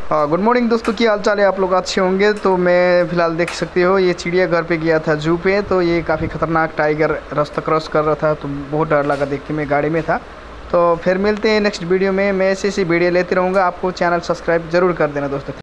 Good morning दोस्तों, की हाल चाल है? आप लोग अच्छे होंगे। तो मैं फ़िलहाल देख सकते हो ये चिड़ियाघर पे गया था, जू पे। तो ये काफ़ी ख़तरनाक टाइगर रास्ता क्रॉस कर रहा था, तो बहुत डर लगा देख के। मैं गाड़ी में था। तो फिर मिलते हैं नेक्स्ट वीडियो में। मैं ऐसी वीडियो लेते रहूँगा। आपको चैनल सब्सक्राइब ज़रूर कर देना दोस्तों।